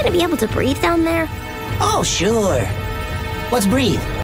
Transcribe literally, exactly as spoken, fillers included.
gonna be able to breathe down there? Oh, sure. Let's breathe.